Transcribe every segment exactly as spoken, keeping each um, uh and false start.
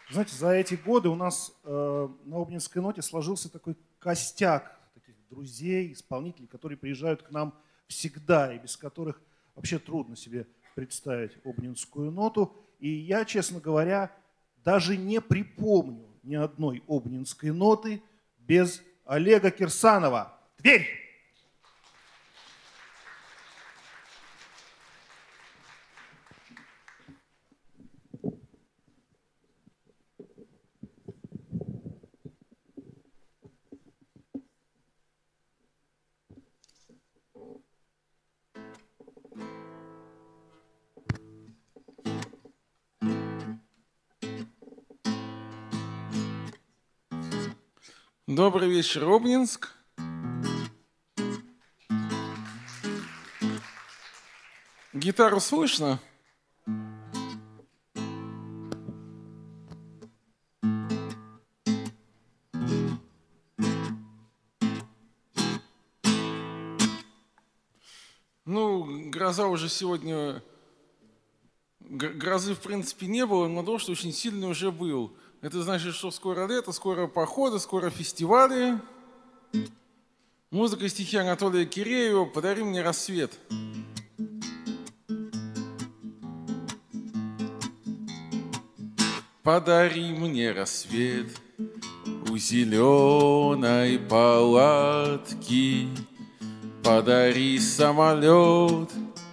Знаете, за эти годы у нас э, на Обнинской ноте сложился такой костяк таких друзей, исполнителей, которые приезжают к нам всегда, и без которых вообще трудно себе представить Обнинскую ноту. И я, честно говоря, даже не припомню ни одной обнинской ноты без Олега Кирсанова. Тверь! Добрый вечер, Обнинск. Гитару слышно? Ну, гроза уже сегодня... Грозы, в принципе, не было, но дождь очень сильный уже был. Это значит, что скоро лето, скоро походы, скоро фестивали. Музыка и стихи Анатолия Киреева «Подари мне рассвет». Подари мне рассвет у зеленой палатки, подари самолет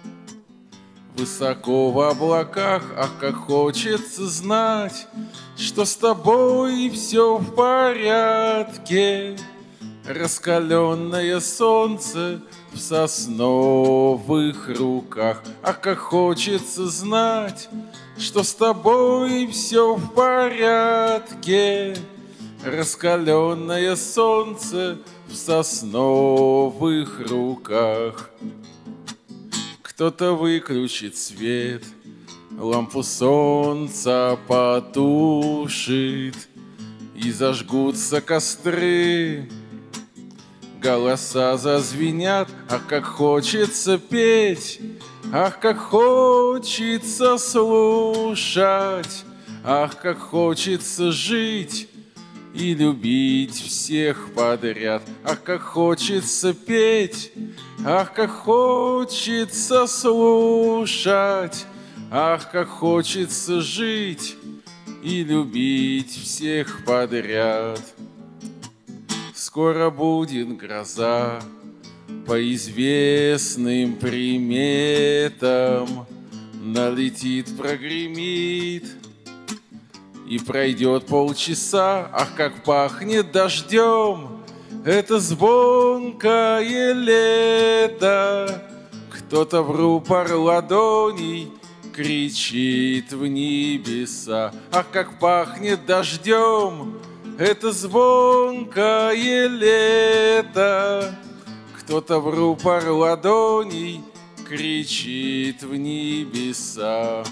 высоко в облаках. Ах, как хочется знать, что с тобой все в порядке. Раскаленное солнце в сосновых руках. Ах, как хочется знать, что с тобой все в порядке. Раскаленное солнце в сосновых руках. Кто-то выключит свет, лампу солнца потушит, и зажгутся костры. Голоса зазвенят, ах, как хочется петь, ах, как хочется слушать, ах, как хочется жить и любить всех подряд. Ах, как хочется петь, ах, как хочется слушать, ах, как хочется жить и любить всех подряд. Скоро будет гроза по известным приметам, налетит, прогремит, и пройдет полчаса. Ах, как пахнет дождем это звонкое лето. Кто-то в рупор ладоней кричит в небеса. Ах, как пахнет дождем это звонкое лето. Кто-то в рупор ладоней кричит в небеса.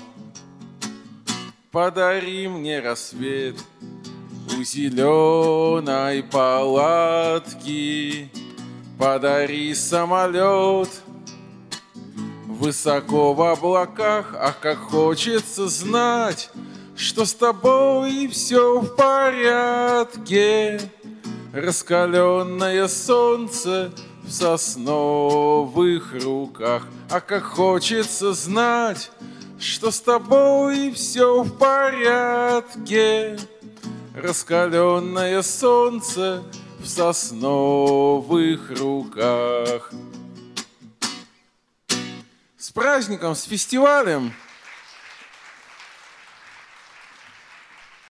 Подари мне рассвет у зеленой палатки, подари самолет высоко в облаках. Ах, как хочется знать, что с тобой все в порядке. Раскаленное солнце в сосновых руках. Ах, как хочется знать, что с тобой все в порядке. Раскаленное солнце в сосновых руках. С праздником, с фестивалем!